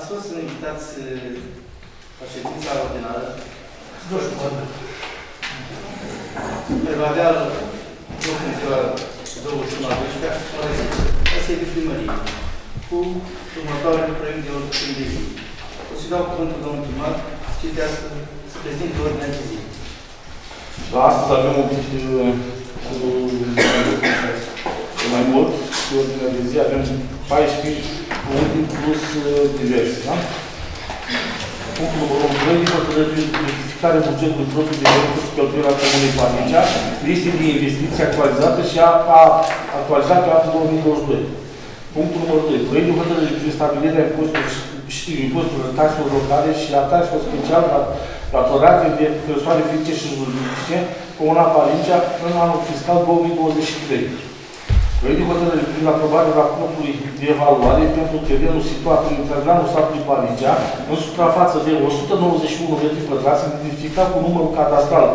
Ați fost invitați la ședința ordinară. Care va avea loc în ziua 21 a 12-a, ora 10, la sediul primăriei, cu următoarele proiect de ordine de zi. O să dau cuvântul domnului primar să citească, să prezinte ordinea de zi. La astăzi avem un pic mai mult, pe ordinea de zi avem 14 puncte plus diverse, da? Punctul numărul 1, proiect de hotărâre de rectificare bugetului propriu de venituri și cheltuieli al Comunei Parnicea, liste de investiții actualizate și a actualizat pe anul 2022. Punctul numărul 2, proiect de hotărâre de stabilirea impozitelor taxelor locale și a taxelor special datorate de persoane fizice și juridice, Comuna Parnicea, în anul fiscal 2023. Proiect de hotărâre privind aprobarea raportului de evaluare pentru terenul situat în intragranul satului Parnicea, în suprafață de 191 metri pătrați, identificat cu numărul cadastral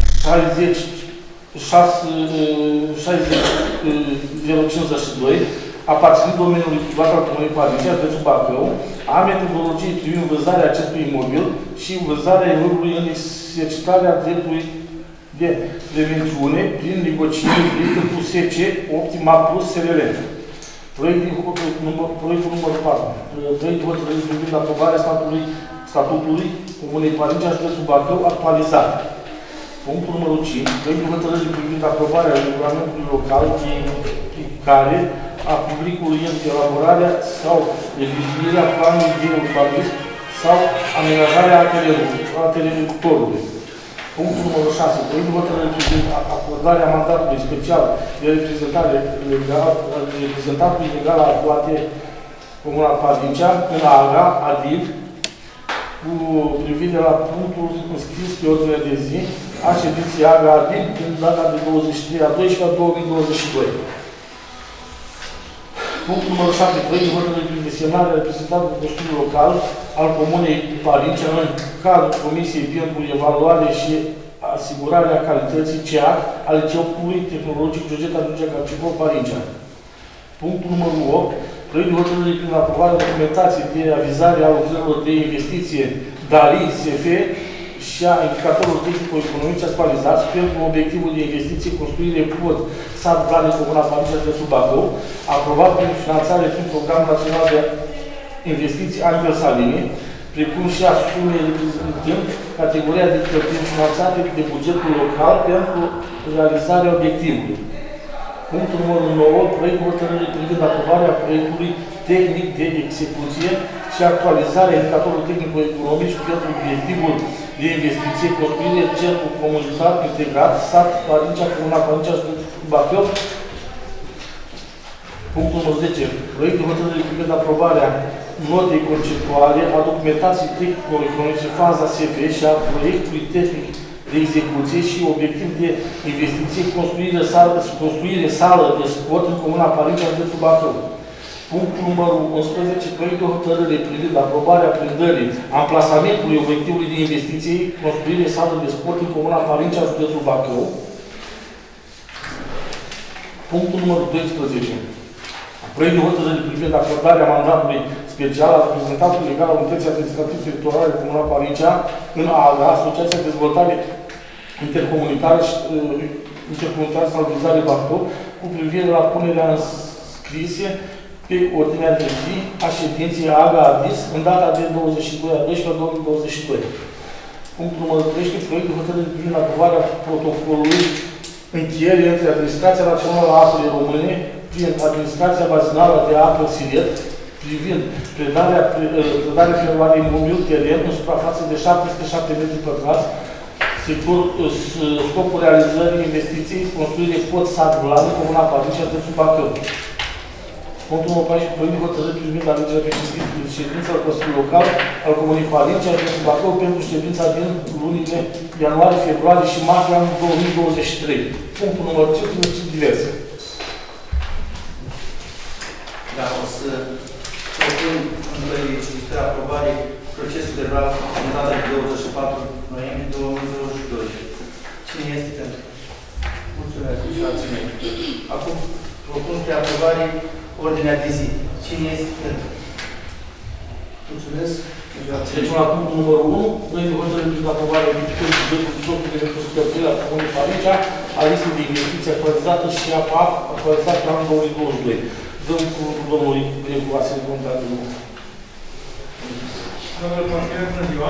60052, aparținând domeniului privat al Comunei Parnicea, județul Bacău, a metodologiei privind vânzarea acestui imobil și vânzarea imobilului în exercitarea dreptului de prevențiune prin negocieri pentru SC Optima Plus SRL. Proiectul numărul 4. Proiect de hotărâre privind aprobarea statutului Comunei Parnicea, județul Bacău, actualizat. Punctul numărul 5. Proiect de hotărâre privind aprobarea regulamentului local de implicare a publicului în elaborarea sau revizuirea planului de urbanism sau amenajarea teritoriului. Punctul numărul 6. Proiect de hotărâre privind acordarea mandatului special de reprezentare reprezentantului legal al Poate Comuna Parnicea în AGA, ADIV, cu privire la punctul înscris pe ordinea de zi a ședinței AGA ADIV în data de 23 a 12 a 2022. Punctul numărul 7. Proiect de hotărâre privind desemnarea reprezentantului Consiliului Local al Comunei Parnicea în cadrul Comisiei pentru Evaluare și Asigurarea Calității CEAC al Liceului Tehnologic Georgeta Ducea Capcicou Parnicea. Punctul numărul 8. Proiect de hotărâre privind aprobarea documentației de avizare a lucrărilor de investiție DALI SF și a indicatorilor tehnico-economice actualizați pentru obiectivul de investiție, construire pod sat Vlad în Comuna Parnicea, județul Bacău, aprobat prin finanțare prin Programul Național de Investiții Angel Salini, precum și a sumei reprezentând categoria de cheltuieli finanțate de bugetul local pentru realizarea obiectivului. Punctul numărul 9. Proiect de hotărâre privind aprobarea proiectului tehnic de execuție și actualizarea indicatorului tehnico-economic pentru obiectivul de investiție, construire centru comunitar integrat, sat Parnicea, Comuna Parnicea, județul Bacău. Punctul numărul 10. Proiect de hotărâre privind aprobarea notei conceptuale a documentației tehnico-economice faza SF și a proiectului tehnic de execuție și obiectiv de investiție, construire sală de sport în Comuna Parnicea, județul Bacău. Punctul numărul 11. Proiect de hotărâre privind aprobarea prindării amplasamentului obiectivului de investiție, construire sală de sport în Comuna Parnicea, județul Bacău. Punctul numărul 12. Proiect de hotărâre privind acordarea mandatului special al reprezentantului legal al Unității Administrative Teritoriale Comuna Parnicea în AGA, Asociația de Dezvoltare Intercomunitară și Intercomunitară Salvizare Bacău, cu privire la punerea în scrise pe ordinea de zi a ședinței AGA ADIS în data de 22 a 12 a 2022. Punctul numărul 13. Proiect de hotărâre privind aprobarea protocolului încheierii între Administrația Națională a Apelor Române prin Administrația Bazinală de Apă Siret, privind predarea firmării imobil teren în suprafață de 707 metri pătrați, scopul realizării investiției, construire pod sat Vlad în Comuna Parnicea, județul Bacău. Punctul numărul 14. Proiect de hotărâre privind alegerea președintelui ședința Consiliului Local al Comunei Parnicea, județul Bacău, pentru ședința din lunile ianuarie, februarie și martie anul 2023. Punctul numărul 15. Diverse. Da, o să propun în solicitarea aprobării procesului verbal în data de 24 noiembrie 2022. Cine este pentru? Mulțumesc și abținere. Acum propun spre aprobare ordinea de zi. Cine este pentru? Mulțumesc. Trecem la punctul numărul 1. Proiect de hotărâre privind aprobarea viitorului bugetului de resurse la Comunii Parincea, a listei de investiții actualizată și APA actualizată pe anul 2022. Dăm cuvântul domnului Grecu Vasile Contatul. Domnul consilier, bună ziua!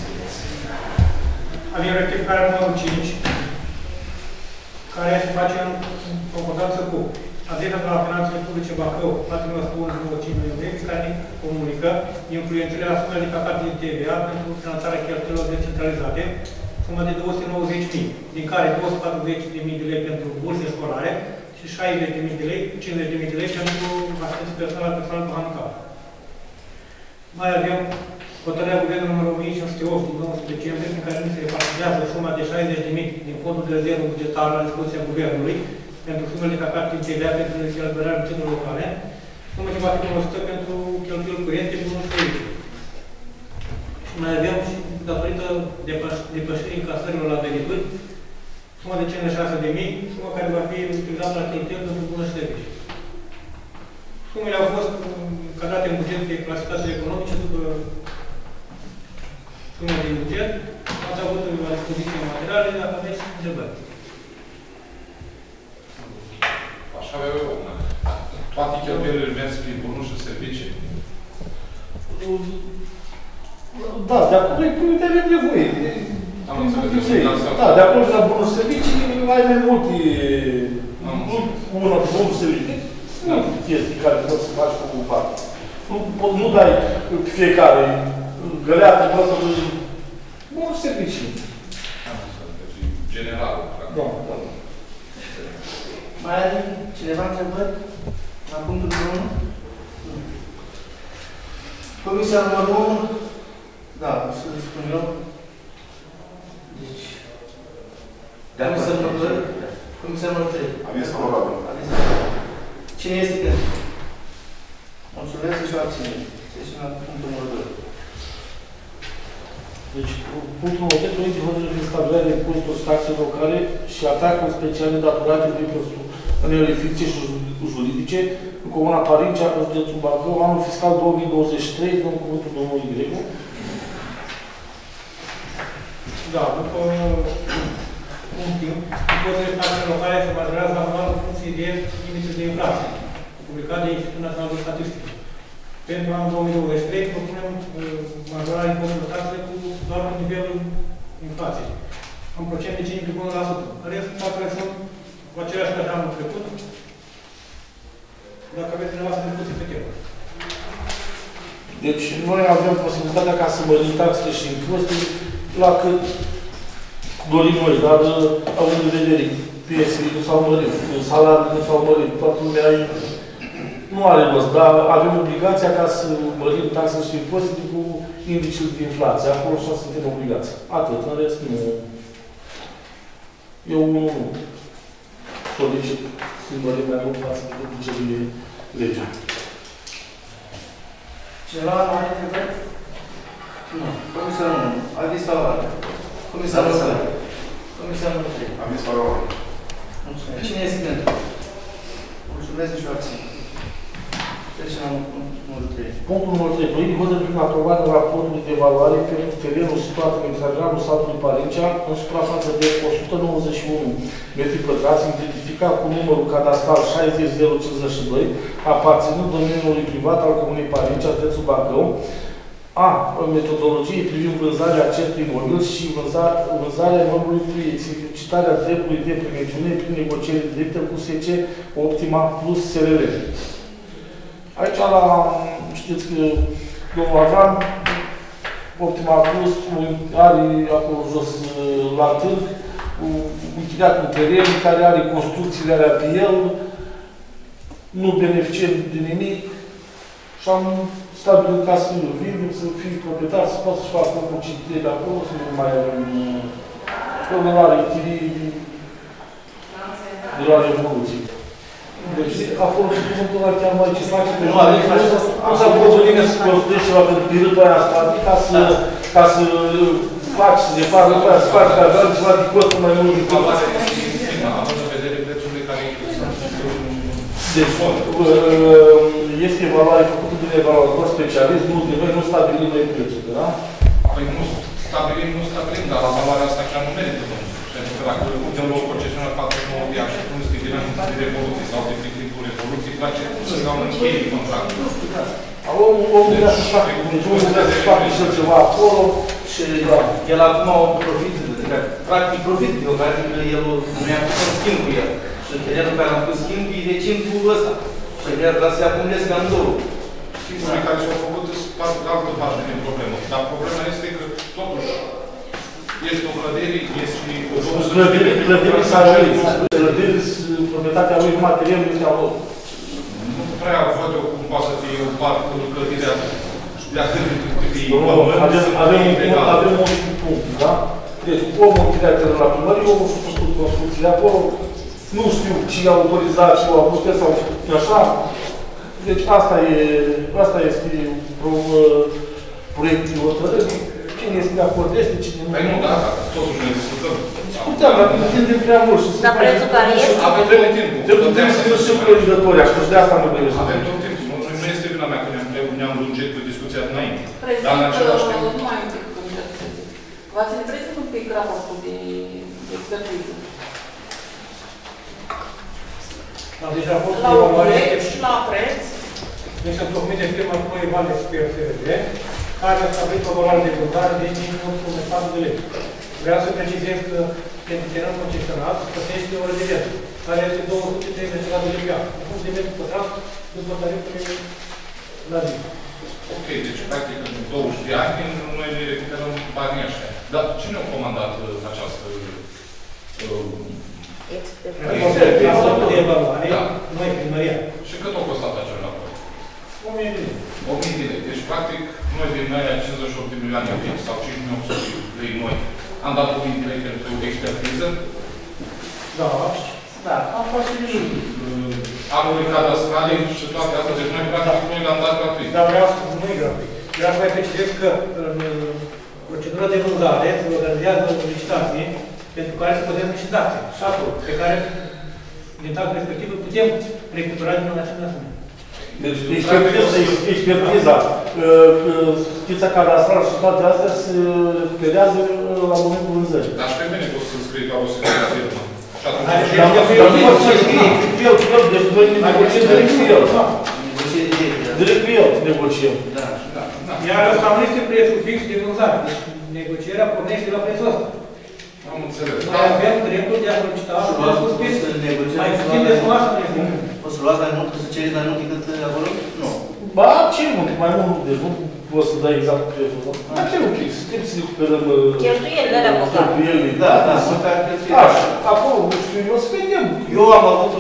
Avem rectificarea numărul 5, care se face în concordanță cu Agenția de la Finanțele Publice Bacău, plătimea 1,5 milioane de euro, care ne comunică influențele la sumele de captate de TVA pentru finanțarea cheltuielor decentralizate, sumă de 290.000, din care 240.000 de lei pentru burse școlare și 60.000 de lei, 50.000 de lei pentru asistență personală persoană cu handicap. Mai avem hotărârea Guvernului numărul 1508 din 19 decembrie, în care nu se repartizează suma de 60.000 din fondul de rezervă bugetară la dispoziția Guvernului pentru sumele de captate din TVA pentru elaborarea bugetelor locale, sumă ce va fi folosită pentru cheltuieli curente cu un serviciu. Și mai avem și, datorită depășirii încasărilor la venituri, suma de 56.000, suma care va fi utilizată la cheltuieli pentru bună și servicii. Sumele au fost încadrate în buget de clasificații economice după sumele din buget. Ați avut la dispoziție materiale, dacă aveți întrebări. Așa avea eu una. Toate cheltuielile mers prin bunuri și servicii? Da, de acolo e de avem nevoie. Am înțeles. Da, de acolo și la bunuri servicii mai avem multe. Bunuri servicii. Multe chestii care poți să faci cu parte. Nu dai fiecare găleată, bunuri servicii. Am înțeles. Deci, general. Da, da. Mai are cineva întrebări la punctul 1? Comisia numărul 1? Da, să le spun eu. Deci, Comisia numărul 2? Comisia numărul 3. Aviz favorabil. Cine este pentru? Mulțumesc și o abține. Trecem la punctul numărul 2. Deci, punctul numărul 3, proiect de hotărâre de stabilire de impozitelor și taxe locale și atacuri speciale datorate de persoanele fizice și juridice în Comuna Parincea, în județul Bacău, anul fiscal 2023, dăm cuvântul domnului Grecu. Da, după un timp, impozitele și taxele locale se majorează anual în funcție de indice de inflație, publicat de Institutul Național de Statistică. Pentru anul 2023 propunem majorarea impozitelor taxele cu doar în nivelul inflației, în procent de 5,1%. Restul taxele sunt cu aceleași ca de anul trecut, dacă aveți dumneavoastră discuții pe temă. Deci, noi avem posibilitatea ca să mărim taxele și impozitele la cât dorim noi, dar având în vedere pensiile nu s-au mărit, salariile nu s-au mărit, toată lumea nu are rost, dar avem obligația ca să mărim taxele și impozitele cu indicele de inflație. Acolo așa suntem obligați. Atât, în rest nu. Eu nu solicit să mărim mai mult față de bugetele legea. Cineva mai are întrebări? Nu. Comisia 1. Aviz favorabil. Comisia 2. Comisia 3. Aviz favorabil. Mulțumesc. Cine este pentru? Mulțumesc și o abține. Trecem la numărul 3. Punctul numărul 3. Proiect de hotărâre prin aprobarea raportului de evaluare pentru terenul situat în intrageranul satului Parincea, în suprafață de 191 metri pătrați, identificat cu numărul cadastral 60052, aparținând domeniului privat al Comunei Parincea, județul Bacău, a metodologiei privind vânzarea acestui imobil și vânzarea imobilului, exercitarea dreptului de prevențiune prin negocieri directe cu SC Optima plus SRL. Aici, știți că domnul Avram, Optima Plus, are acolo jos la târg, închiriat un teren care are construcțiile alea pe el, nu beneficiem de nimic și am stabilit ca să nu vindem, să fie proprietar, să poată să facă o citire de acolo, să nu mai avem problemare chirii de la Revoluție. Deci, acolo și cuvântul ăla chiar mai ce face pe jumătate. Nu s-a făcut nimeni să construiești ceva pentru perioada aia static, ca să faci, să depară pe aia, să faci, ca aveam ceva de costă mai mult decât. Având în vedere prețurile care sunt. Deci, este evaluare făcută de un evaluator specialist, noi nu stabilim noi prețuri, da? Păi nu stabilim, dar la valoarea asta chiar nu merită, domnule. Pentru că dacă de loc concesionar 49 de ani și nu scrie de revoluție sau de cu revoluție, place să dau un încheiere contract. Omul vrea să facă, omul vrea să facă și ceva acolo Și el acum o profită, practic profită de ocazie că el nu i-a făcut schimb cu el. Și terenul care a făcut schimb e vecin cu ăsta. Și el vrea să-i acumuleze cam două. Singurul care s-au făcut altă parte din problemă. Dar problema este că, totuși, este o clădere, este o clădire s-a răit. Clădire, proprietatea lui material este a lor. Nu prea văd eu cum poate să fie un parc cu clădirea de atât de avem un punct, da? Deci, omul închiriat la primărie, omul și-a făcut construcțiile acolo, nu știu cine a autorizat și a avut sau așa. Deci, asta este proiectul hotărârii. Cine este de acord este, cine nu. Păi nu, da, totuși ne discutăm. Puteam, dar tindem prea mult și dar prețul care este? Avem tot timpul. Trebuie să fim prăjidători, așa, și de asta nu trebuie să avem tot timpul. Nu este vina mea că ne-am lungit cu discuția dinainte. Dar în același timp... Nu mai un pic cum să zic. V-ați întrebat un pic raportul de expertiză. Deci raportul La de evaluare și la preț. deci am tocmit de firma Ploie Vale Expert SRL, care a stabilit o valoare de vânzare de 5.4 de lei. Vreau să precizez că pentru terenul concesionat plătește o ore de viață, care este 230 de lei pe an. În funcție de metru pătrat, după tarifele la zi. Ok, deci practic în 20 de ani noi ne recuperăm banii ăștia. Dar cine a comandat această Raportul de evaluare, noi, primăria. Și cât a costat acel raport? 1.000 de lei. 1.000 de lei. Deci practic noi din aia 58 de milioane de lei sau 5.800 de lei noi am dat 1.000 de lei pentru expertiză. Da. Da, am fost și jur. Anului cadastrale și toate astea. Deci noi practic noi le-am dat gratuit. Dar vreau să nu e gratuit. Vreau să mai precizez că în procedura de vânzare se organizează o licitație pentru care se putem niște date, șaturi, pe care din data respectivă putem recupera din acest moment. Deci expertiza, schița cadastrală și toate astea se recuperează la momentul vânzării. Dar și pe mine pot să scrie ca o secretară de firmă. Și atunci... Dar nu pot să scrie el, deci noi negociem direct cu el. Direct cu el negociem. Iar ăsta nu este prețul fix de vânzare. Deci negocierea pornește la prețul ăsta. Am înțeles. Noi avem dreptul de a solicita mai puțin de suma asta. O să luați mai mult, o să cereți mai mult decât acolo? Nu. Ba, ce mult, mai mult, deci nu poți să dai exact prețul. Dar ce un pic, trebuie să recuperăm Cheltuielile alea măcar. Da, măcar cheltuielile. Așa, acolo, nu știu, o să vedem. Eu am avut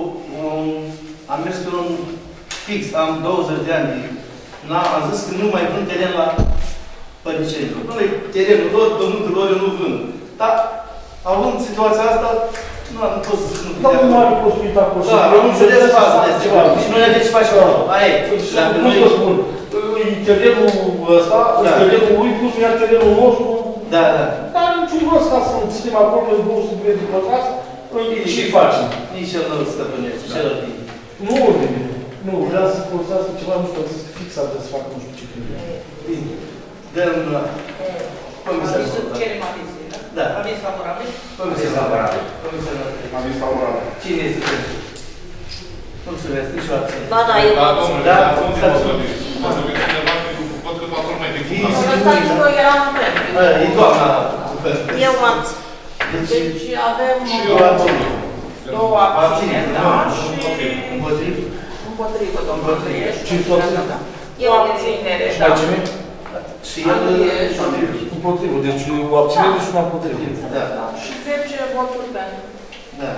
am mers pe un fix, am 20 de ani. Am zis că nu mai vând teren la Părniceni. Dom'le, terenul lor, pământul lor, eu nu vând. Dar, având situația asta, nu pot să zic nu. Dar nu are construit acolo. Da, nu înțeles fază de ceva. Și noi ne-am ce faci acolo. Aia e. Nu vă spun, terenul ăsta, terenul lui, plus iar terenul nostru. Da, da. Dar niciun rost ca să ținem acolo pe 200 de metri pătrați, ce facem? Nici el nu stăpânește, celălalt bine. Nu, nu, vrea să folosească ceva, nu știu, să fixat de să facă nu știu ce trebuie. Bine. Dăm la comisarul. Cerem avizie, da? Da. Aviz favorabil? Comisarul favorabil. Aviz favorabil. Cine este pentru? Mulțumesc, nici o abține. Ba da, eu Da, abțin. domnule, Da, dar cum te măsări? Măsări cineva, văd că toată lumea e de Fii- fugat. Lăsați că eram în premiu. E doamna. Eu mă abțin. Deci, Deci avem Și eu abțin. două abțineri, da? Și împotrivă. împotrivă, domnul Andrieș. Și toți? Eu abținere, Și da. mai cine? Și el Împotrivă, deci o abținere și una împotrivă. Da. Și 10 voturi pentru. Da.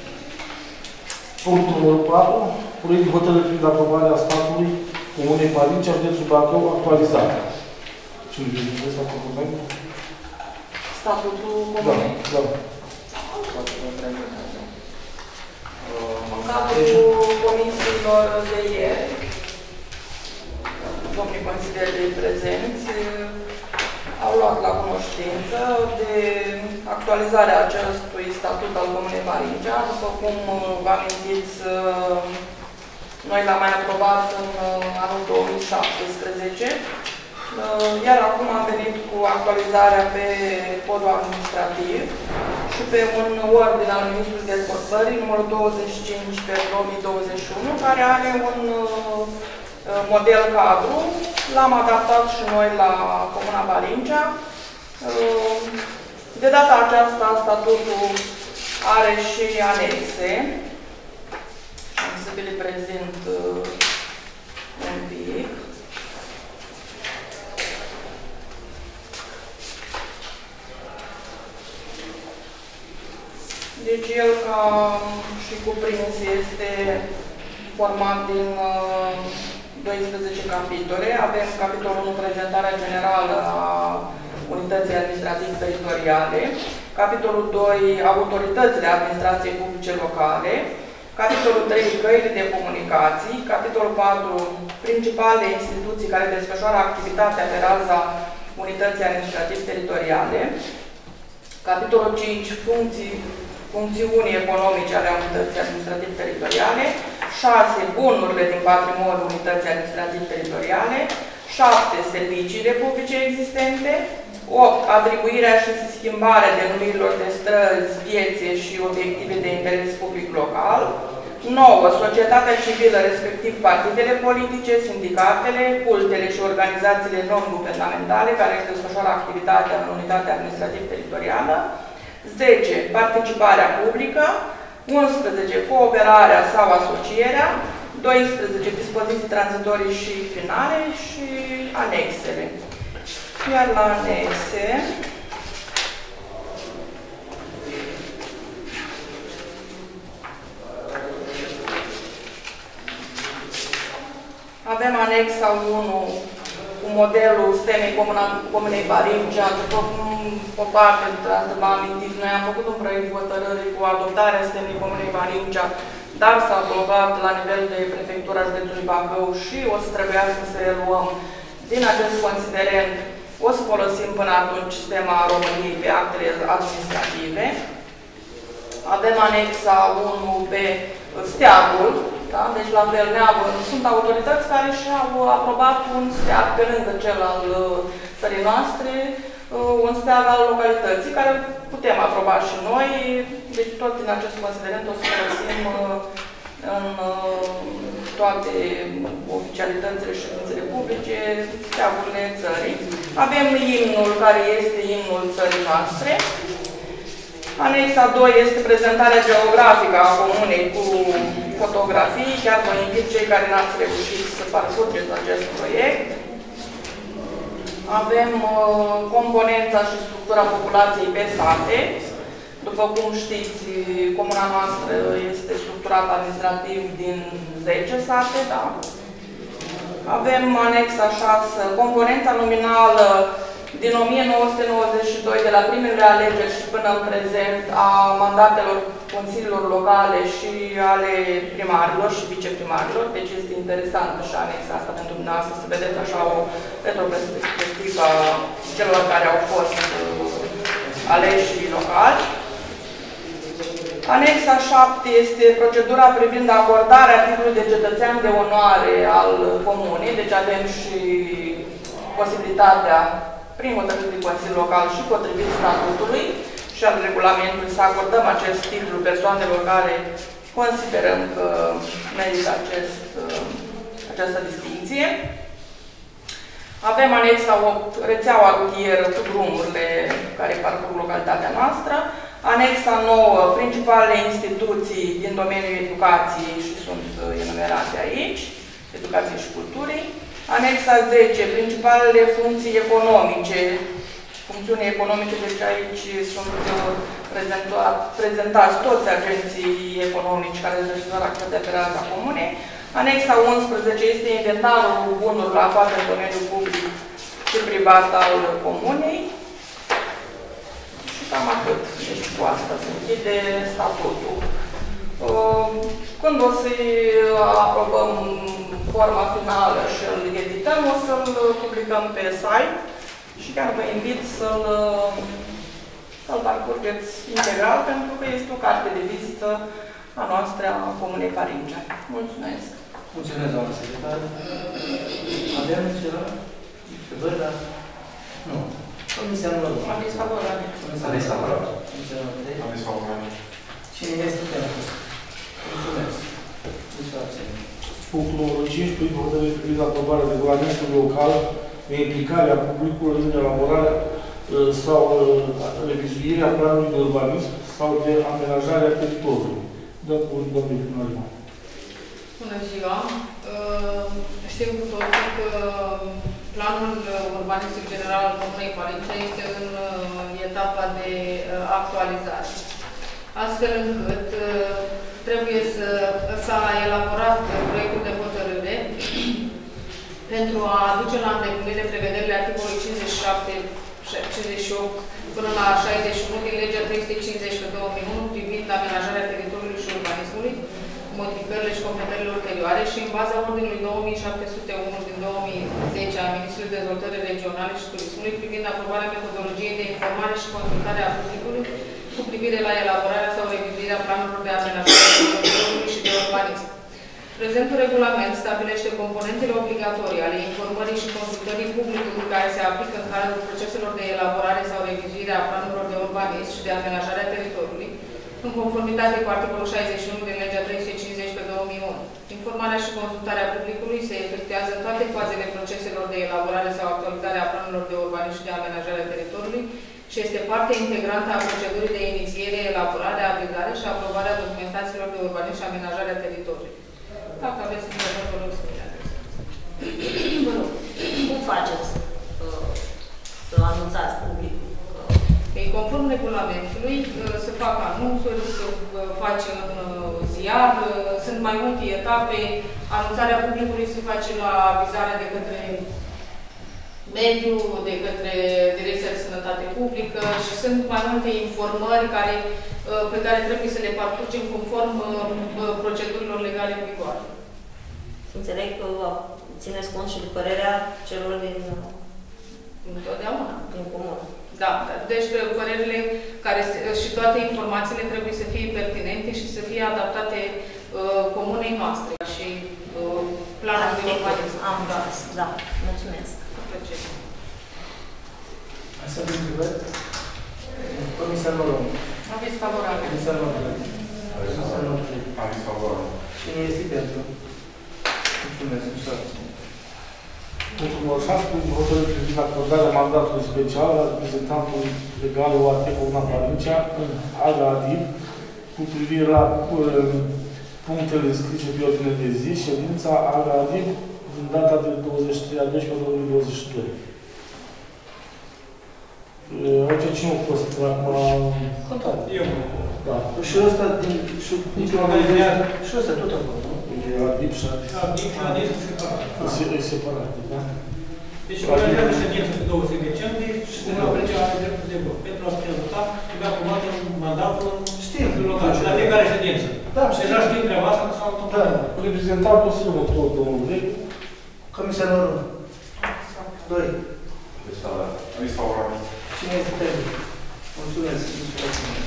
Punctul numărul 4, proiect de hotărâre privind aprobarea statului Comunei Parincea, județul Bacău, actualizat. Cine trebuie să facă documentul? Statutul Da, comunei. da. În cadrul comisiilor de ieri, domnii consilieri prezenți au luat la cunoștință de actualizarea acestui statut al Comunei Parincea. După cum vă amintiți, Noi l-am mai aprobat în anul 2017, iar acum am venit cu actualizarea pe codul administrativ și pe un ordin al Ministrului Dezvoltării, numărul 25 pe 2021, care are un model cadru. L-am adaptat și noi la Comuna Barincea. De data aceasta, statutul are și anexe. Am să vi le prezint un pic. Deci el, ca și cuprins, este format din 12 capitole. Avem capitolul 1, prezentarea generală a unității administrativ-teritoriale, capitolul 2, autoritățile administrației publice locale, capitolul 3, căile de comunicații, capitolul 4, principalele instituții care desfășoară activitatea pe raza unității administrativ-teritoriale, capitolul 5, funcțiuni economice ale unității administrativ-teritoriale, 6, bunurile din patrimoniul unității administrativ-teritoriale, 7, serviciile publice existente, 8, atribuirea și schimbarea denumirilor de străzi, piețe și obiective de interes public local, 9, societatea civilă, respectiv partidele politice, sindicatele, cultele și organizațiile non-guvernamentale care își desfășoară activitatea în unitatea administrativ-teritorială, 10, participarea publică, 11, cooperarea sau asocierea, 12, dispoziții tranzitorii și finale și anexele. Iar la anexe avem anexa 1 cu modelul sistemei Comunei Barincea. După cum o parte dintre v-am amintit, noi am făcut un proiect de hotărâre cu adoptarea sistemei Comunei Barincea, dar s-a blocat la nivel de prefectura județului Bacău și o să trebuiască să reluăm din acest considerent. O să folosim până atunci sistema României pe actele administrative. Avem anexa 1 pe steagul. Da? Deci la fel sunt autorități care și-au aprobat un steag pe lângă cel al țării noastre, un steag al localității, care putem aproba și noi. Deci tot din acest considerent o să folosim în toate oficialitățile și ședințele publice, steagurile țării. Avem imnul, care este imnul țării noastre. Anexa 2 este prezentarea geografică a comunei cu fotografii. Chiar vă invit cei care n-ați reușit să parcurgeți acest proiect. Avem componența și structura populației pe sate. După cum știți, comuna noastră este structurată administrativ din 10 sate, da? Avem anexa 6, componența nominală din 1992, de la primele alegeri și până în prezent, a mandatelor consiliilor locale și ale primarilor și viceprimarilor. Deci este interesant și anexa asta pentru dumneavoastră să vedeți așa o retrospectivă a celor care au fost aleși locali. Anexa 7 este procedura privind acordarea titlului de cetățean de onoare al comunei. Deci avem și posibilitatea, prin hotărâri de Consiliul Local și potrivit statutului și al regulamentului, să acordăm acest titlu persoanelor care considerăm că merită această distinție. Avem anexa 8, rețeaua rutieră cu drumurile care parcurg localitatea noastră. Anexa 9, principalele instituții din domeniul educației și sunt enumerate aici, educației și culturii. Anexa 10, principalele funcții economice, funcțiuni economice, deci aici sunt prezentați toți agenții economici care desfășoară activitatea pe raza comunei. Anexa 11 este inventarul bunurilor aflate în domeniul public și privat al comunei. Și cam atât. Deci cu asta se închide statutul. Când o să-i aprobăm forma finală și îl edităm, o să-l publicăm pe site și chiar vă invit să-l parcurgeți integral, pentru că este o carte de vizită a noastră, a Comunei Barincea. Mulțumesc! Mulțumesc, doamnă secretar. Avem ceva? Pe văd, dar... Nu. Comisia numărul 1. Aviz favorabil. Aviz favorabil. Comisia numărul 3. Aviz favorabil. Cine este pentru? Mulțumesc. Nici abține. Punctul numărul 5, prin hotărâre privind aprobarea regulamentului local de implicare a publicului în elaborarea sau revizuirea planului de urbanism sau de amenajare a teritoriului. Dăm cuvântul domnului primar. Bună ziua! Știm cu toții că planul urbanistic general al Comunei Parincea este în etapa de actualizare. Astfel încât trebuie s-a elaborat proiectul de hotărâre pentru a aduce la îndeplinire prevederile articolului 58 până la 61 din legea 350/2001 privind amenajarea teritoriului și urbanismului, modificările și completările ulterioare și în baza ordinului 9701 din 2010 a Ministrului Dezvoltării Regionale și Turismului privind aprobarea metodologiei de informare și consultare a publicului cu privire la elaborarea sau revizuirea planurilor de amenajare a teritoriului și de urbanism. Prezentul regulament stabilește componentele obligatorii ale informării și consultării publicului care se aplică în cadrul proceselor de elaborare sau revizuire a planurilor de urbanism și de amenajare a teritoriului, în conformitate cu articolul 61 din legea 350/2001. Informarea și consultarea publicului se efectuează în toate fazele proceselor de elaborare sau actualizare a planurilor de urbanism și de amenajare a teritoriului și este parte integrantă a procedurii de inițiere, elaborare, avizare și aprobare a documentațiilor de urbanism și amenajare a teritoriului. Dacă aveți întrebări, vă rog să mi le adresați. Vă rog, cum faceți să anunțați publicul? Ei, conform regulamentului, se fac anunțuri, se face în ziar, sunt mai multe etape. Anunțarea publicului se face la avizare de către mediu, de către Direcția de Sănătate Publică și sunt mai multe informări pe care trebuie să le parcurgem conform procedurilor legale în vigoare. Înțeleg că țineți cont și de părerea celor din întotdeauna. Din comun. Da, deci părerile și toate informațiile trebuie să fie pertinente și să fie adaptate comunei noastre și planul de urbanism. Am înțeles, da. Mulțumesc. Cu plăcere. Hai să avem întrebări? Comisia numărul 1. Aviz favorabil. Comisia numărul 2. Comisia numărul 3. Aviz favorabil. Cine este pentru? Mulțumesc. Nici abține. Punctul numărul 6, prin hotărâre privind acordarea mandatului special al reprezentantului legal OAT Comuna Parincea în AGA ADIB cu privire la punctele scrise pe ordine de zi, ședința AGA ADIB din data de 23/12/2022. Aici cine a fost acum? Contat. Eu. Da. Și ăsta din... Și ăsta tot acolo, nu? E ADIB și ADIB. ADIB și ADIB sunt separate. E separat, da? Deci, organizează ședință pe 20 decembrie și se va plece la dreptul de vot. Pentru a putea vota, trebuie aprobat un mandatul local și la fiecare ședință. Da, și deja știm treaba asta, că s-a întâmplat. Da. Reprezentantul să rămă tot domnul Vechi. Comisia numărul 2. Aviz favorabil. Cine este pentru? Mulțumesc. Nici abține.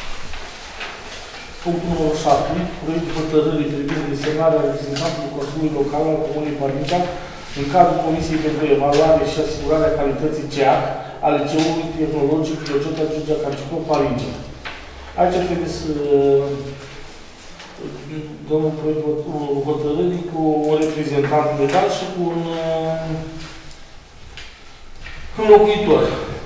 Punctul numărul 7. Proiectul hotărârii privind desemnarea reprezentantului Consiliului Local al Comunei Parincea în cadrul Comisiei pentru Evaluare și Asigurarea Calității CEAC al Liceului Tehnologic Cleoceta Giurgea Cancicou Parincea. Aici trebuie să dăm un proiect hotărârii cu un reprezentant legal și cu un înlocuitor.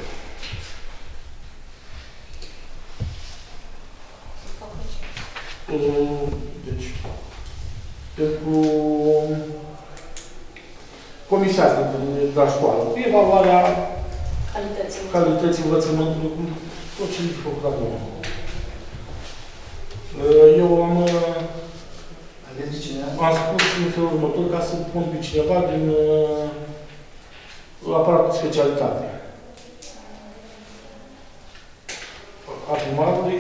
Deci, pentru comisia asta de la școală, evaluarea calității învățământului, cu tot ce e făcut acum. Eu am spus în felul următor ca să pun pe cineva din aparatul de specialitate a primarului.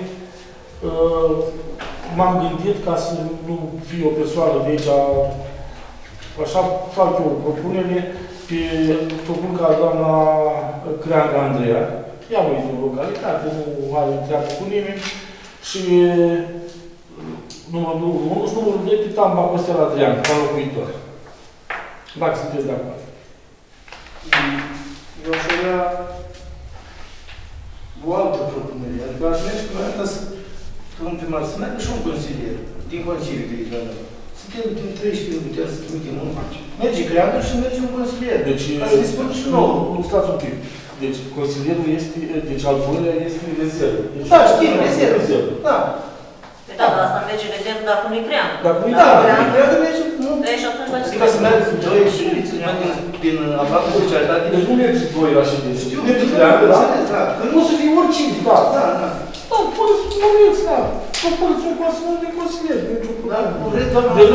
M-am gândit ca să nu fie o persoană de aici, așa fac eu o propunere, propun ca doamna Creanga Andreea, ea nu e din localitate, nu are treabă cu nimeni și numărul 1 și numărul 2 pe Tamba Costel Adrian, ca locuitor. Dacă sunteți de acord. Eu aș avea o altă propunere. Adică aș merge cu mine să un primar, să meargă și un consilier din Consiliul de Igrană. Suntem din 13 minute, să trimitem unul. Merge creadă și merge un consilier. Deci, ca să ne spună și nouă. Nu, stați un pic. Deci, consilierul este, deci al doilea este rezervă. Deci, da, știm, rezervă. Da. Păi da, dar asta merge rezervă dacă nu-i cream. Dacă nu-i creadă, merge, nu. Deci atunci face adică să meargă doi ședinți din aparatul de specialitate. Deci nu merge doi la ședință. Știu, merge creadă, da? Că nu să fie oricine, da. Da, da. Da, puneți un moment, da. Puneți un consilier de consilier. Deci nu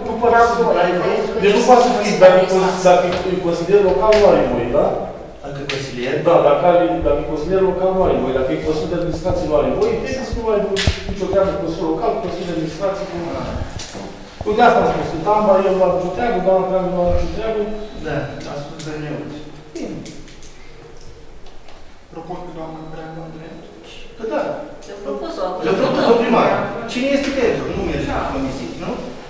poate să fie, dacă e consilier local, nu are voie, da? Dacă consilier? Da, dacă e consilier local, nu are voie. Dacă e consilier de administrație, nu are voie. Trebuie să nu ai nicio treabă cu consilier local, consilier de administrație, cum eu de asta am spus, că Tamba, el nu are nicio treabă, doamna treabă nu are nicio treabă. Da, am spus de neut. Bine. Propun pe doamna treabă, Andrei. Că da. Le-a propus-o. Le-a propus-o primar. Cine este pentru? Nu merge la comisie, nu?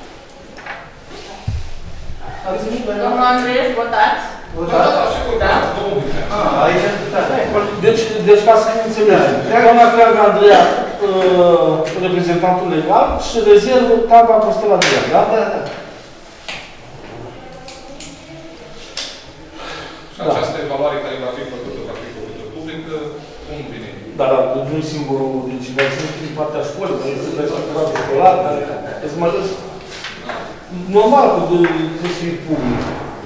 Domnul Andrei, votați? Votați? Da. Aici, da. Deci ca să înțelegem, doamna Creangă Andreea, reprezentantul legal și rezervă Tamba Costel Adrian, da? Da, da. Și această evaluare care va fi făcută publică, cum vine? Dar nu e singurul, deci mai sunt din partea școlii, mai sunt respectatul școlar, care îți mai des. Normal că trebuie să fie public.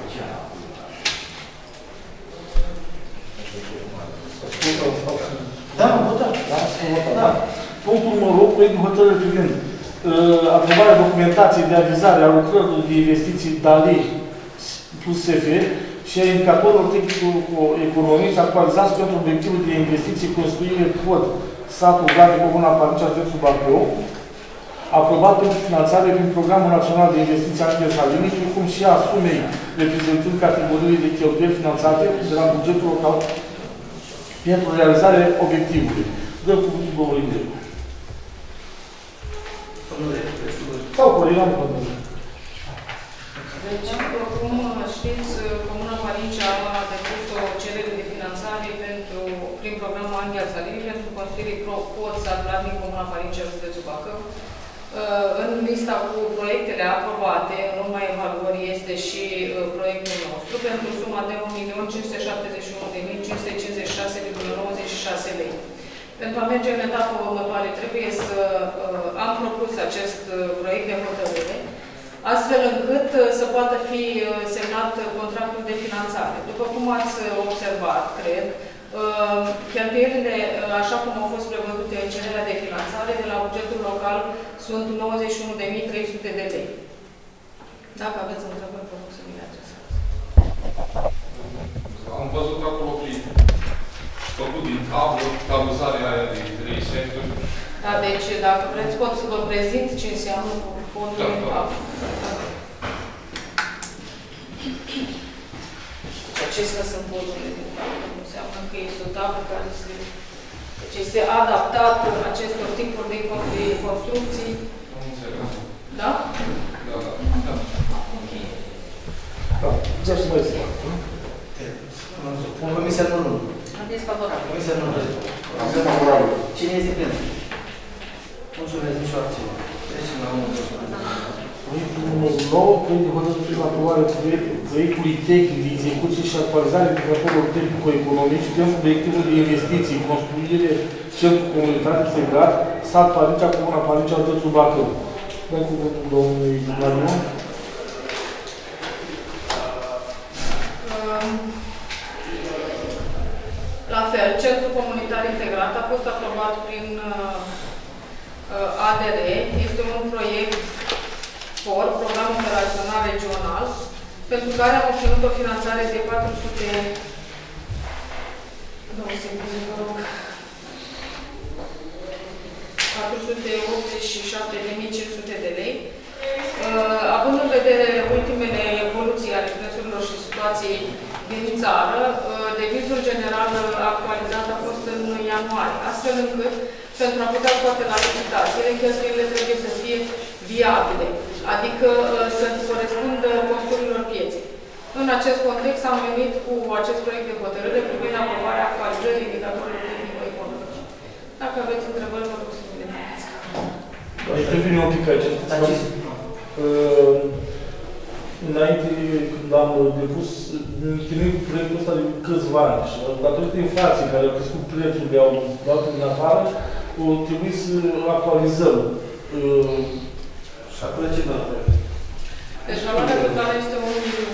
Da, votat. Da. Punctul numărul 8, proiect de hotărâre privind aprobarea documentației de avizare a lucrărilor de investiții DALI plus SF și a indicatorilor tehnico-economici actualizați pentru obiectivul de investiții construire pod satul Gade Comuna Panicea, județul Bacău, aprobat pentru finanțare prin Programul Național de Investiții Angel Salini, precum și a sumei reprezentând categoriile de cheltuieli finanțate de la bugetul local pentru realizarea obiectivului. Dă cuvântul domnului Grecu. Sau Corina, nu contează. Deci, cum știți, Comuna Parincea a depus o cerere de finanțare prin programul Angel Salini pentru construirea pod sat Gradnic Comuna Parincea, județul Bacău. În lista cu proiectele aprobate, în urma evaluării, este și proiectul nostru pentru suma de 1.571.556,96 lei. Pentru a merge în etapa următoare, trebuie să am propus acest proiect de hotărâre, astfel încât să poată fi semnat contractul de finanțare. După cum ați observat, cred, cheltuielile, așa cum au fost prevăzute în cererea de finanțare, de la bugetul local sunt 91.300 de lei. Dacă aveți întrebări, vă rog să mi le adresați. Am văzut acolo făcut din tablă, tabluzarea aia de 3 sectori. Da, deci, dacă vreți, pot să vă prezint ce înseamnă podul din tablă. Acestea sunt podurile din tablă. Înseamnă că este o tablă care este adaptată acestor tipuri de construcții. Am înțeles. Da? Da, da. Ok. Da, ce să mai zic? Comisia nu. Aveți favorabil. Comisia nu. Avem favorabil. Cine este pentru? Mulțumesc, nicio acțiune. Trecem la 1. Proiectul numărul 9, proiect de hotărâre prin aprobarea proiectului tehnic de execuție și actualizare indicatorilor tehnico-economici pentru obiectivul de investiții, construire, centru comunitar integrat, sat Parincea, Comuna Parincea, județul Bacău. Dăm cuvântul domnului Marion. La fel, centrul comunitar integrat a fost aprobat prin ADR. Este un proiect FOR, Program Operațional Regional, pentru care am obținut o finanțare de 487.500 de lei. Având în vedere ultimele evoluții ale prețurilor și situației din țară, devizul general actualizat a fost în ianuarie, astfel încât pentru a putea scoate la licitație, cheltuielile trebuie să fie viabile, adică să corespundă costurilor pieței. În acest context am venit cu acest proiect de hotărâre privind aprobarea actualizării indicatorilor tehnico-economice. Dacă aveți întrebări, vă rog să mi le puneți. Revine un pic aici. Înainte, când am depus, chinuit cu proiectul ăsta de câțiva ani și datorită inflației care au crescut prețurile, au dat din afară, trebuie să actualizăm. Și acolo ce valoare? Deci valoarea totală este 1.247.000.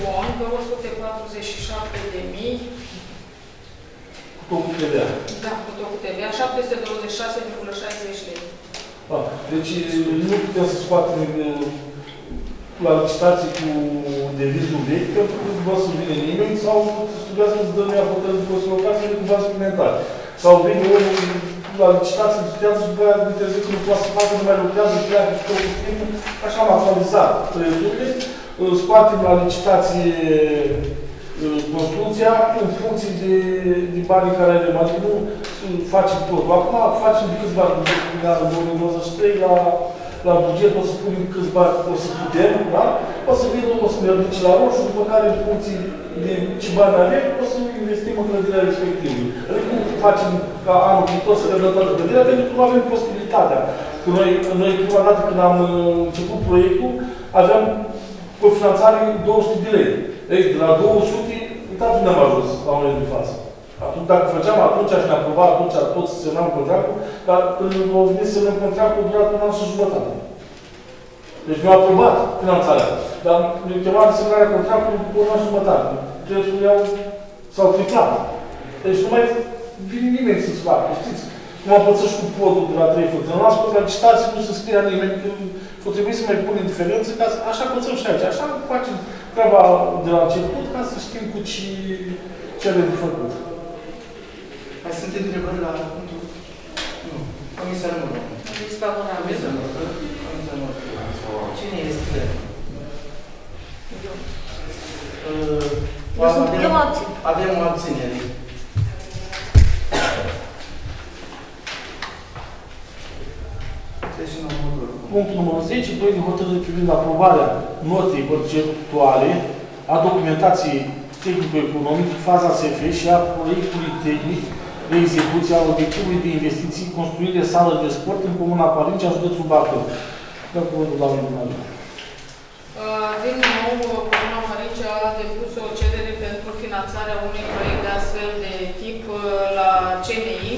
Cu tot cu TVA. Da, cu tot cu TVA, 726,60 lei. Deci nu putem să scoatem la licitație cu devizul vechi, pentru că nu să vină nimeni, sau studiază să dăm ea hotărâri de costul local, să cumva suplimentare. Sau vine omul la licitație, studiază și după aia de trezit că nu poate să facă, nu mai lucrează, pleacă și tot timpul. Așa am actualizat prețurile, scoatem la licitație construcția în funcție de banii care le mai nu facem totul. Acum facem de câțiva în 2023 la buget, o să punem câți bani o să putem, da? O să vină, o să ne ridice la roșu, după care în funcție de ce bani avem, o să investim în clădirea respectivă. Adică nu facem ca anul viitor să redăm toată clădirea, pentru că nu avem posibilitatea. Că noi prima dată când am început proiectul, aveam cofinanțare 200 de lei. Ei, de la 200, uitați unde am ajuns la un moment de față. Atunci, dacă făceam atunci și ne-am aprobat atunci tot să semnăm contractul, dar când au venit să semnăm contractul, a durat un an și jumătate. Deci mi-au aprobat finanțarea. Dar mi-au chemat semnarea contractului după un an și jumătate. Prețurile s-au triplat. Deci nu mai vine nimeni să-ți facă. Știți? Cum am pățit și cu podul de la 3 făți. Nu am spus la licitație, nu se scria nimeni, că trebuie să mai punem diferențe, ca să, așa pățăm și aici. Așa facem treaba de la început, ca să știm cu ce avem de făcut. Mai sunt întrebări la punctul? Nu. Comisia numărul 1. Disfavorabil. Comisia numărul 1. Comisia numărul 1. Cine este? Eu abțin. Avem o abținere. Punctul numărul 10, proiect de hotărâre privind aprobarea notei conceptuale a documentației tehnico-economice, faza SF și a proiectului tehnic de execuție a obiectivului de investiții, construire sală de sport în Comuna Parincea, județul Bacău. Dă cuvântul la următoare. Din nou, Comuna Parincea a depus o cerere pentru finanțarea unui proiect de astfel de tip la CNI.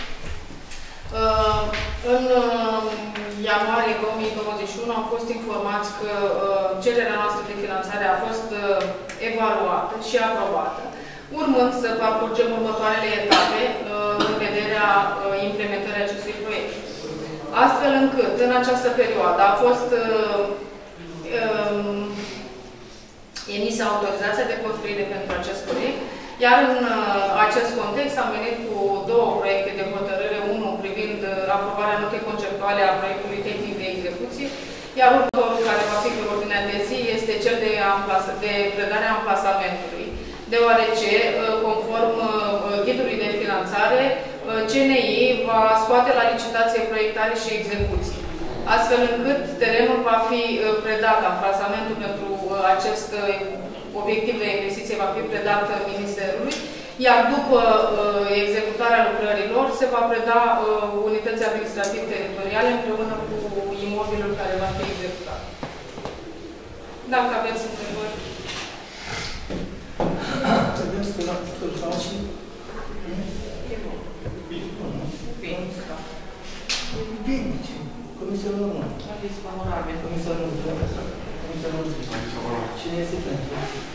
În ianuarie 2021 am fost informați că cererea noastră de finanțare a fost evaluată și aprobată, urmând să parcurgem următoarele etape în vederea implementării acestui proiect. Astfel încât, în această perioadă, a fost emisă autorizația de construire pentru acest proiect, iar în acest context am venit cu două proiecte de hotărâre, unul privind aprobarea notei conceptuale a proiectului tehnic de execuție, iar următorul care va fi pe ordinea de zi este cel de predarea amplasamentului, deoarece, conform ghidului de finanțare, CNI va scoate la licitație proiectare și execuții, astfel încât terenul va fi predat, amplasamentul pentru acest obiectiv de investiție va fi predat Ministerului, iar după executarea lucrărilor se va preda unității administrativ-teritoriale împreună cu imobilul care va fi executat. Dacă aveți întrebări. Bine, Comisia Normală. Aviz favorabil. Comisia Normală. Cine este pentru?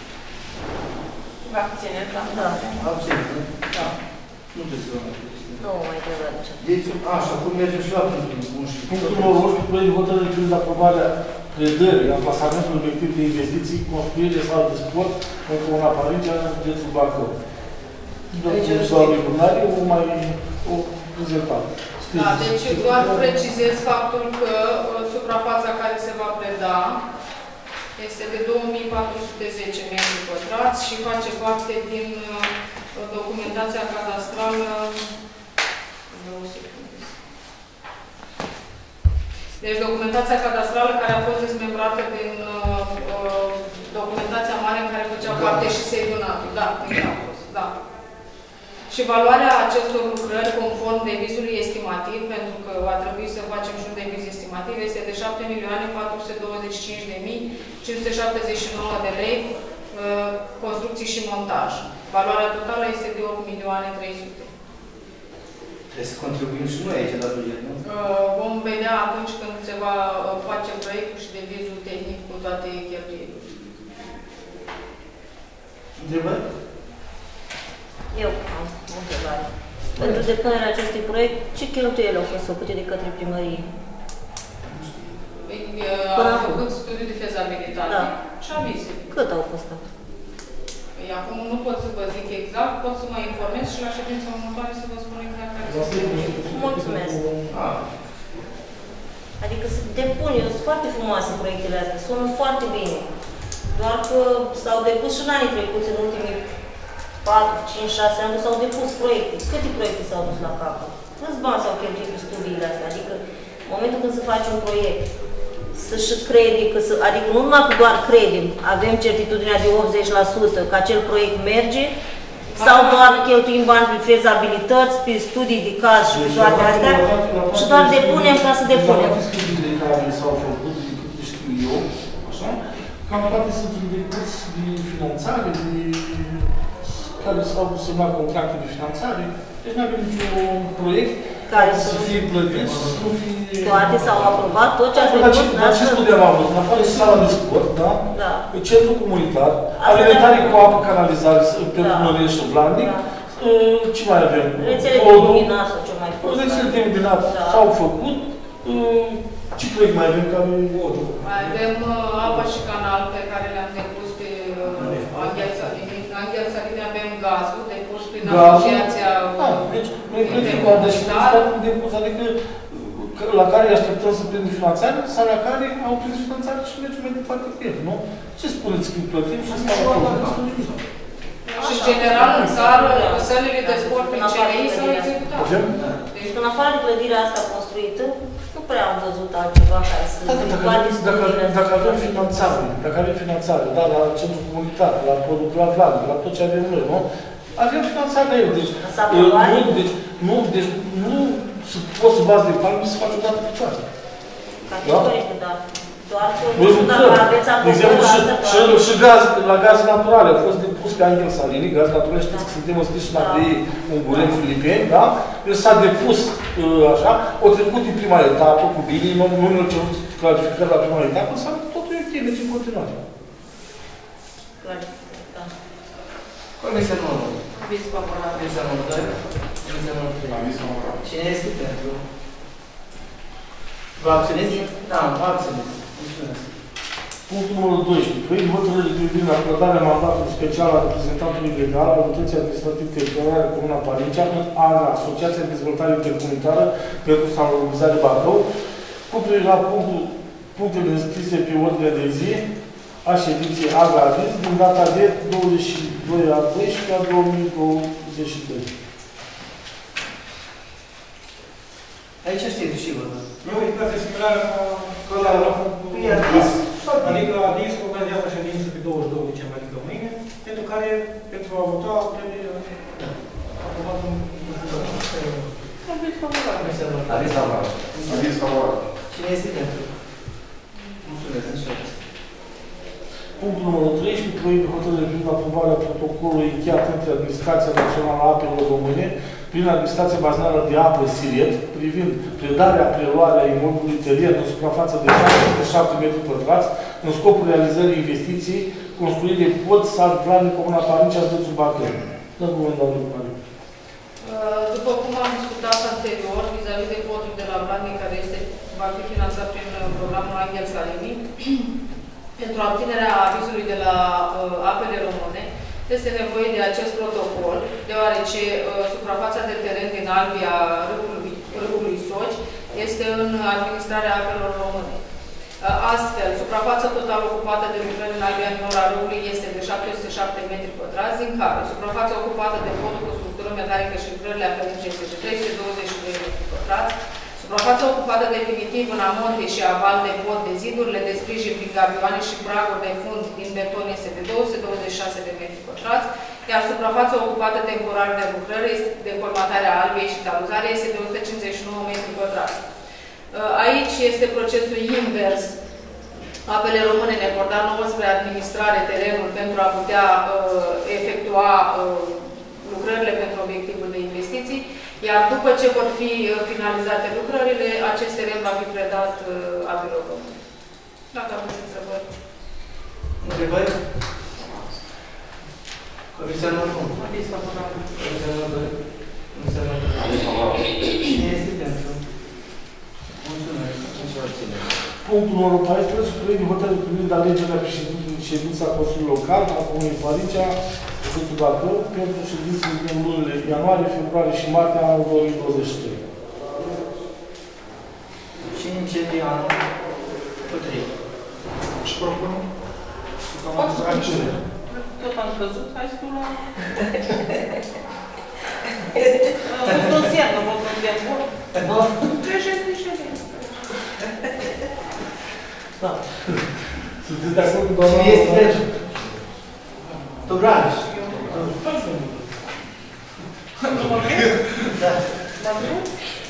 Va abține, da? Abține, da? Nu trebuie să vă Nu mai trebuie aduce. Deci, așa, acum mergem și la punctul 11. Punctul numărul 11, proiect de hotărâre privind aprobarea predării amplasamentului obiectiv de investiții, construire sală de sport în Comuna Parincea, în județul Bacău. Doamne Brunari, o prezentare. Da, deci doar precizez faptul că suprafața care se va preda este de 2410 metri pătrați și face parte din documentația cadastrală Deci documentația cadastrală care a fost dezmembrată din documentația mare în care făcea parte și sediul NATO. Da, a fost, da. Și valoarea acestor lucrări, conform devizului estimativ, pentru că va trebui să facem și un deviz estimativ, este de 7.425.579 de lei, construcții și montaj. Valoarea totală este de 8.300.000. Trebuie să contribuim și noi aici la buget, nu? Vom vedea atunci când se va face proiectul și devizul tehnic cu toate cheltuielile. Întrebări? Eu am o întrebare. Pentru depunerea acestui proiect, ce cheltuieli au fost făcute de către primărie? Am făcut studiul de fezabilitate și avize. Cât au fost? Acum nu pot să vă zic exact, pot să mă informez și la ședința următoare să vă spun exact care sunt. Mulțumesc. Adică se depun, sunt foarte frumoase proiectele astea, sună foarte bine. Doar că s-au depus și în anii trecuți, în ultimii 4, 5, 6 ani, s-au depus proiecte. Câte proiecte s-au dus la capăt? Câți bani s-au cheltuit pe studiile astea? Adică, în momentul când se face un proiect, să-și crede, adică nu numai că doar credem, avem certitudinea de 80% că acel proiect merge, sau doar cheltuim bani pe fezabilități, pe studii de caz și pe toate astea, și doar depunem ca să depunem. Toate studiile care s-au făcut, de câte știu eu, așa, cam toate sunt indexați de finanțare, care s-au semnat contracte de finanțare, deci nu avem niciun proiect care să fie plătit, să nu fie... Toate s-au aprobat, tot ce a trecut. Dar ce studii am avut? În afară de sala de sport, da? Da. Centru comunitar, alimentare cu apă, canalizare pentru Mărie și Vlandic. Ce mai avem? Rețele de luminat sau ce mai fost. Rețele de luminat s-au făcut. Ce proiect mai avem? Mai avem apă și canal pe care le-am depus pe Anghel Salini. Anghel Salini avem gazul depus prin asociația intercomunitară. Adică la care așteptăm să prindem finanțare, sau la care au prins finanțare și mergem mai departe cu el, nu? Ce spuneți când plătim și asta la și în general, în țară, sălile de sport în CNI s-au executat. Deci, în afară de clădirea asta construită, nu prea am văzut altceva care să Dacă avem finanțare, da, la centru comunitar, la produs la Vlad, la tot ce avem noi, nu? Avem finanțare la el, deci nu poți să bazi de bani și să faci o dată pe toate. Categoric, da. Doar că nu știu dacă aveți acolo și la gaze naturale au fost depus pe Anghel Salini, gaz naturale, știți că suntem înscriși la ei ungureni filipeni, da? Deci s-a depus așa, o trecut din prima etapă cu bine, nu ne-au cerut clarificări la prima etapă, s-a totul e ok, deci în continuare. Comisia numărul 1. Aviz favorabil. Comisia numărul 2. Comisia numărul 3. Cine este pentru? Vă abțineți? Da, vă abțineți. Mulțumesc. Punctul numărul 12. Proiect hotărâre privind acordarea mandatului special al reprezentantului legal al Autorității Administrativ-Teritoriale Comuna Parincea în ANA, Asociația de Dezvoltare Intercomunitară pentru Salubrizare Bacău, cu privire la punctele înscrise pe ordine de zi a ședinței AGA-Aviz din data de 22 a 12 a 2022. Aici știți și vă. E o situație similară cu la punctul. Adică ADIS organizează ședință pe 22 decembrie, adică mâine, pentru care, pentru a vota, trebuie aprobat un Aviz favorabil. Aviz favorabil. Cine este pentru? Mulțumesc, înșel. Punctul numărul 13. Proiect de hotărâre privind aprobarea protocolului încheiat între Administrația Națională a Apelor Române prin Administrația Bazinală de Apă Siret, privind predarea, preluarea imobilului terier în suprafață de 7 metri pătrați, în scopul realizării investiției, construire pod sal planic Comuna Parincea, județul Bacău. Dă cuvântul, doamne Mariu. După cum am discutat anterior, vis-a-vis de podul de la Vladnic, care va fi finanțat prin programul Anghel Salini, pentru obținerea avizului de la Apele Române, este nevoie de acest protocol, deoarece suprafața de teren din Albia râului Soci este în administrarea apelor române. Astfel, suprafața total ocupată de lucrări în Albia Minora râului este de 707 metri pătrați, din care suprafața ocupată de podul cu structură metalică și lucrările aferente este de 322 metri pătrați, Suprafața ocupată definitiv în amonte și aval de pod de zidurile de sprijin prin gabioane și praguri de fund din beton este de 226 de metri pătrați, iar suprafața ocupată temporar de lucrări, de colmatarea albei și taluzare, este de 159 metri pătrați. Aici este procesul invers. Apele Române ne-vor da nouă spre administrare terenul pentru a putea efectua lucrările pentru obiectivul de investiții, iar după ce vor fi finalizate lucrările, acest teren va fi predat apelor Române. Dacă aveți întrebări. Întrebări? Comisia numărul 1. Aviz favorabil. Comisia numărul 2. Comisia numărul 3. Cine este pentru? Mulțumesc. Punctul numărul 14, proiect de hotărâre privind alegerea președintelui ședința Consiliului Local a Comunei Parincea, județul Bacău, pentru ședințele din lunile ianuarie, februarie și martie anul 2023. Cine începe anul? Potrivit. Și propunul? Tot am crezut, hai să fiu la... Consier, nu vă consier bun. Președinte ședință. Da. Sunteți de acord cu doamna? Cine este pentru? Dobraniș. Nu mă vrei? Da. Mă vrei?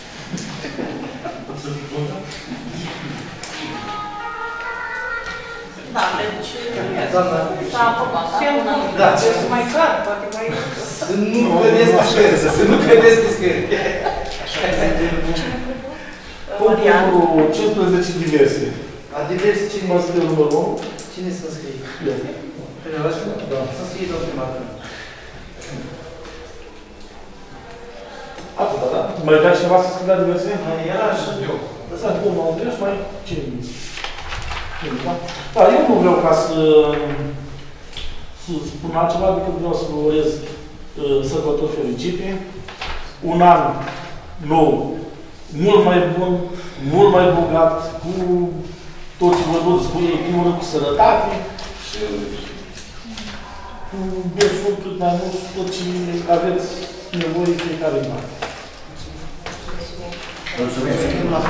Da, deci... Doamna... S-a aprobat. Da. Mai car, poate mai... Să nu credeți cu scări, să nu credeți cu scări. Punctul numărul 15, diverse. A diverse cine Mă scrie numărul 1. Cine să scrie? Eu. Da. Să scrie domnul primar. Atâta, da? Mai dea cineva să scrie la diverse? Era așa. Eu. Lăsați domnul Andrei și mai cine? Da, eu nu vreau ca să spun altceva decât vreau să vă urez sărbători fericite, un an nou, mult mai bun, mult mai bogat, cu tot ce vă duți, cu echipură, cu sănătate și cu belșug cât mai mult, tot ce aveți nevoie fiecare în parte. Mulțumesc.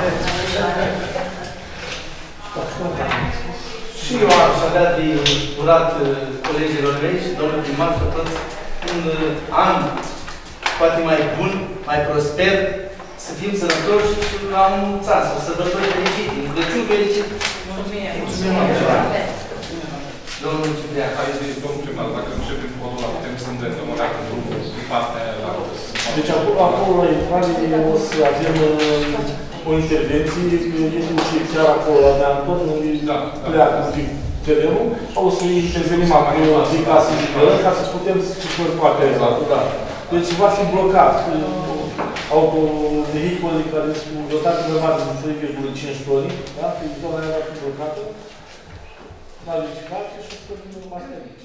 Și eu aș avea de urat colegilor mei și domnul primar să toți un an poate mai bun, mai prosper, să fim sănătoși și la mulți ani, să sărbători fericite, un Crăciun fericit. Mulțumim. Domnul Ciprian. Domnul primar, dacă începem cu modul ăla, putem să îndreptăm o leacă din partea aia. Deci acolo la intrare o să avem o intervenție, inclusiv chiar acolo la Neanton, unde pleacă un pic terenul, o să intervenim acolo ca să putem să partea exactă, da. Deci va fi blocat autovehicule care sunt dotate de mare de 3,5 toni, da? Zona aia va fi blocată, la licitație și să fim numai astea mici.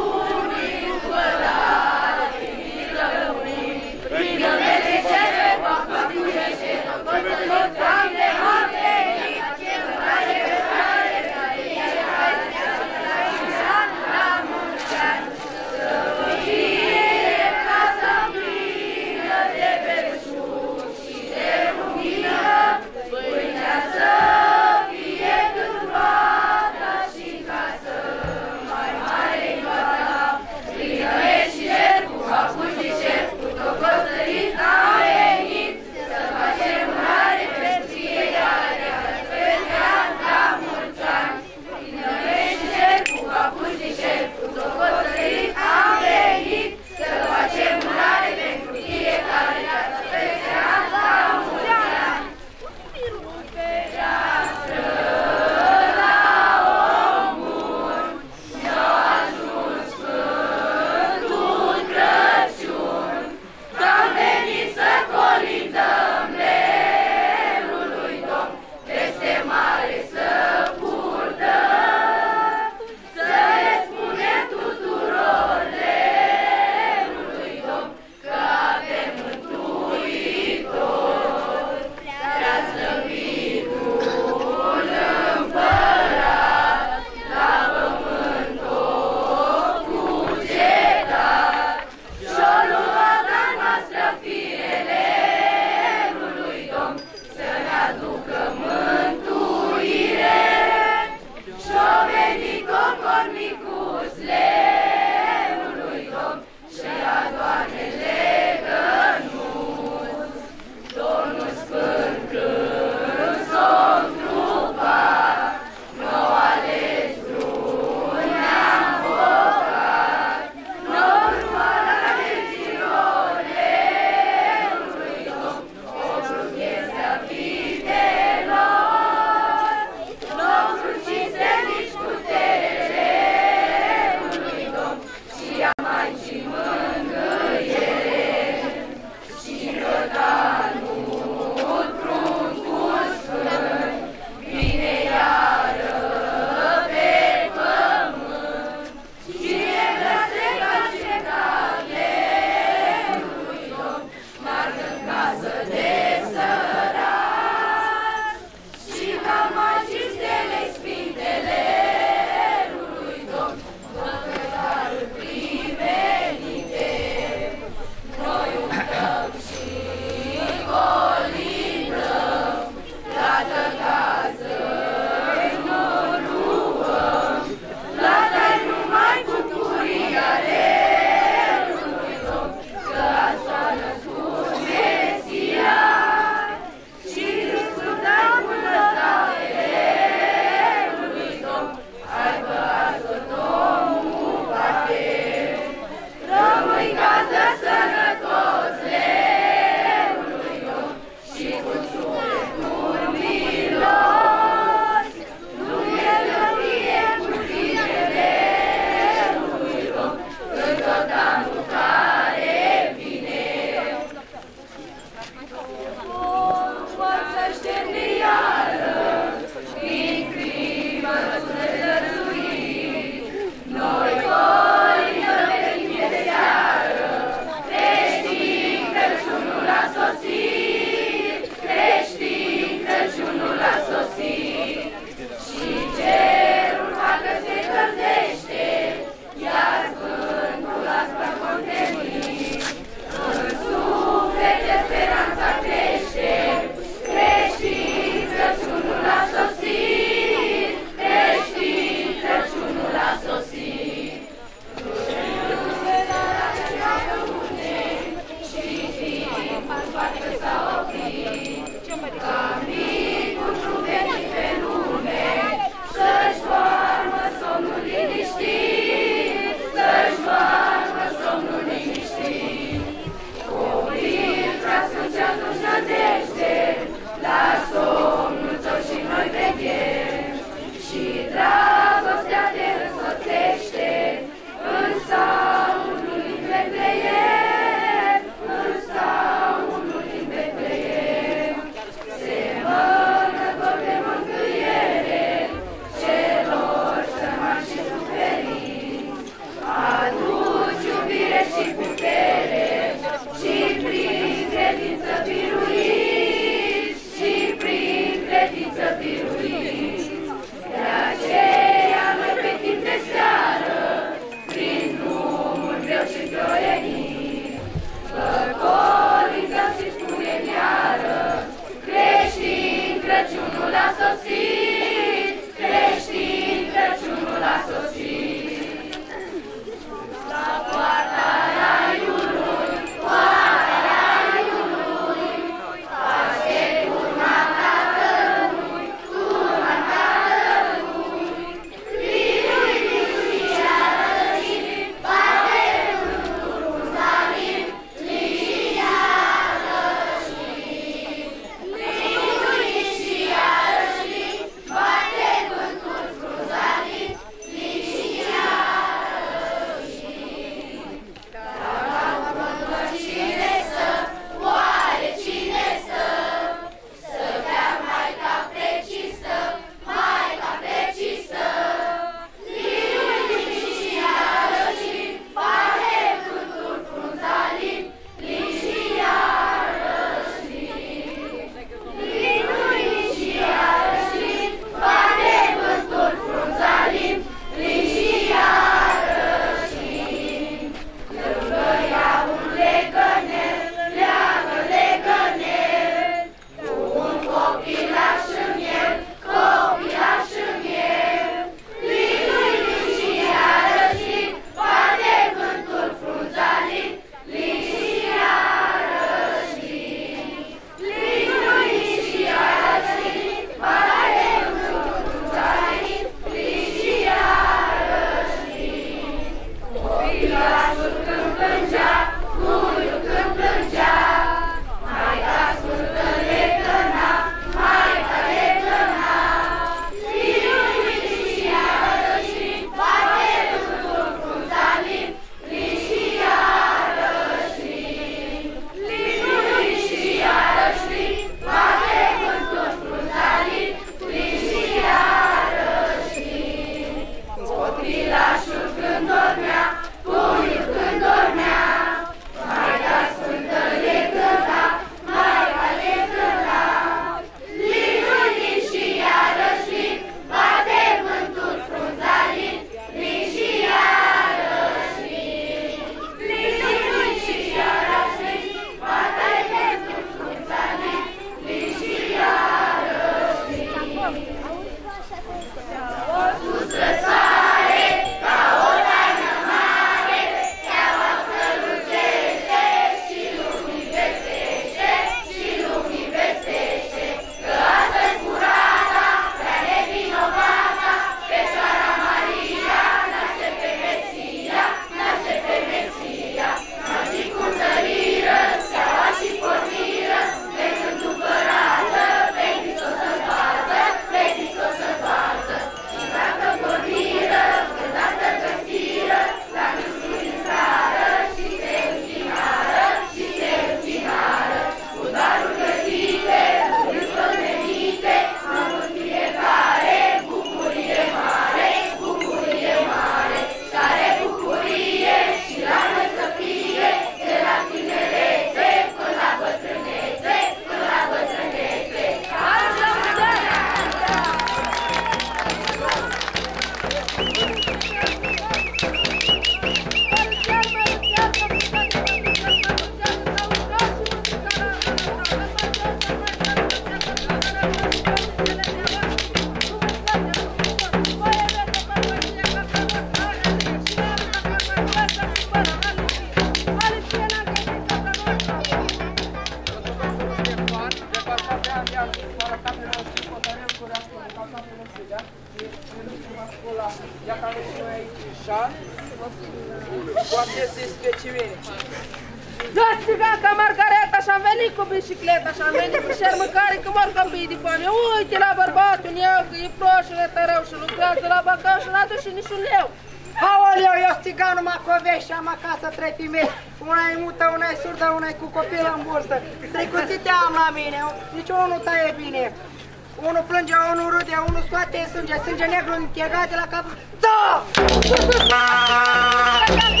Ia ca și noi aici, șan, cu aceste specimene. Da, țiganca Margareta și-am venit cu bicicleta și-am venit cu șermâcare că mor câmpii de bani. Uite la bărbatul meu că e proșule tărău și lucrează la Bacău și n-a dus și nici un leu. Aoleu, eu țiganul Macovești și am acasă 3 femei. Una e mută, una e surdă, una e cu copil în burstă. 3 cuțite am la mine, nici unul nu taie bine. Unul plânge, unul râde, unul scoate sânge negru închegat de la cap. Da!